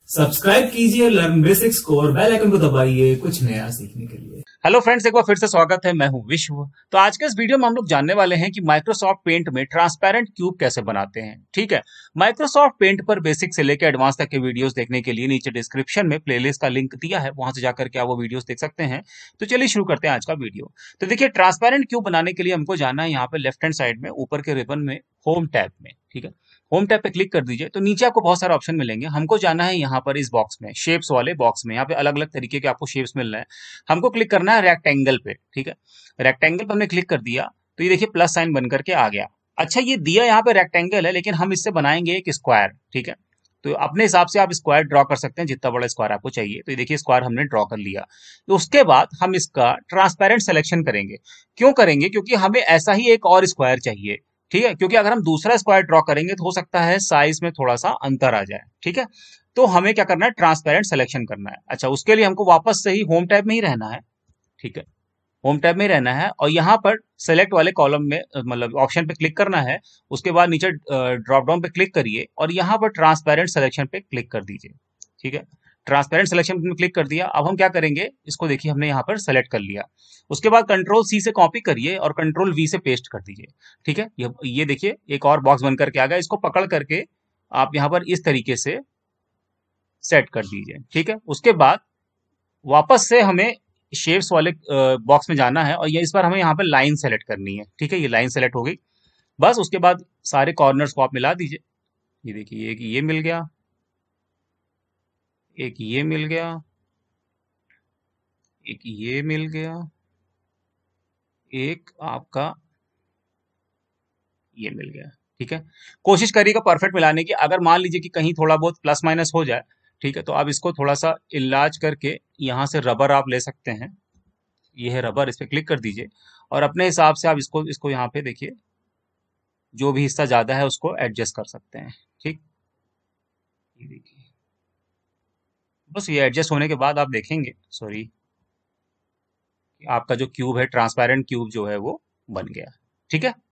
Subscribe कीजिए learn basics को और बेल आइकन को दबाइए कुछ नया सीखने के लिए। हेलो फ्रेंड्स, एक बार फिर से स्वागत है। मैं हूं विश्व। तो आज के इस वीडियो में हम लोग जानने वाले हैं कि माइक्रोसॉफ्ट पेंट में ट्रांसपेरेंट क्यूब कैसे बनाते हैं। ठीक है, माइक्रोसॉफ्ट पेंट पर बेसिक से लेकर एडवांस तक के वीडियोस देखने के लिए नीचे डिस्क्रिप्शन में प्लेलिस्ट का लिंक दिया है, वहां से जाकर के आप वो वीडियोस देख सकते हैं। तो चलिए शुरू करते हैं आज का वीडियो। तो देखिए, ट्रांसपेरेंट क्यूब बनाने के लिए हमको जाना है यहाँ पे लेफ्ट हैंड साइड में ऊपर के रिबन में होम टैब में। ठीक है, होम टैब पे क्लिक कर दीजिए तो नीचे आपको बहुत सारे ऑप्शन मिलेंगे। हमको जाना है यहाँ पर इस बॉक्स में, शेप्स वाले बॉक्स में। यहाँ पे अलग अलग तरीके के आपको शेप्स मिल रहे हैं। हमको क्लिक करना है रेक्टेंगल पे। ठीक है, रेक्टेंगल पे हमने क्लिक कर दिया तो ये देखिए प्लस साइन बन करके आ गया। अच्छा, ये दिया यहाँ पे रेक्टेंगल है, लेकिन हम इससे बनाएंगे एक स्क्वायर। ठीक है, तो अपने हिसाब से आप स्क्वायर ड्रॉ कर सकते हैं, जितना बड़ा स्क्वायर आपको चाहिए। तो ये देखिए स्क्वायर हमने ड्रॉ कर लिया। तो उसके बाद हम इसका ट्रांसपेरेंट सिलेक्शन करेंगे। क्यों करेंगे? क्योंकि हमें ऐसा ही एक और स्क्वायर चाहिए। ठीक है, क्योंकि अगर हम दूसरा स्क्वायर ड्रॉ करेंगे तो हो सकता है साइज में थोड़ा सा अंतर आ जाए। ठीक है, तो हमें क्या करना है? ट्रांसपेरेंट सिलेक्शन करना है। अच्छा, उसके लिए हमको वापस से ही होम टैब में ही रहना है। ठीक है, होम टैब में रहना है और यहाँ पर सेलेक्ट वाले कॉलम में मतलब ऑप्शन पे क्लिक करना है। उसके बाद नीचे ड्रॉप डाउन पे क्लिक करिए और यहाँ पर ट्रांसपेरेंट सिलेक्शन पे क्लिक कर दीजिए। ठीक है, ट्रांसपेरेंट सिलेक्शन में क्लिक कर दिया। अब हम क्या करेंगे, इसको देखिए हमने यहाँ पर सेलेक्ट कर लिया। उसके बाद कंट्रोल सी से कॉपी करिए और कंट्रोल वी से पेस्ट कर दीजिए। ठीक है, ये देखिए एक और बॉक्स बन करके आ गया। इसको पकड़ करके आप यहाँ पर इस तरीके से सेट कर दीजिए। ठीक है, उसके बाद वापस से हमें शेप्स वाले बॉक्स में जाना है और ये इस बार हमें यहाँ पे लाइन सेलेक्ट करनी है। ठीक है, ये लाइन सेलेक्ट हो गई। बस उसके बाद सारे कॉर्नर्स को आप मिला दीजिए। ये देखिए, एक ये मिल गया, एक ये मिल गया, एक ये मिल गया, एक आपका ये मिल गया। ठीक है, कोशिश करिएगा परफेक्ट मिलाने की। अगर मान लीजिए कि कहीं थोड़ा बहुत प्लस माइनस हो जाए, ठीक है, तो आप इसको थोड़ा सा इलाज करके यहाँ से रबर आप ले सकते हैं। ये है रबर, इस पे क्लिक कर दीजिए और अपने हिसाब से आप इसको इसको यहाँ पे देखिए, जो भी हिस्सा ज्यादा है उसको एडजस्ट कर सकते हैं। ठीक, ये देखिए, बस ये एडजस्ट होने के बाद आप देखेंगे, सॉरी, आपका जो क्यूब है ट्रांसपेरेंट क्यूब जो है वो बन गया। ठीक है।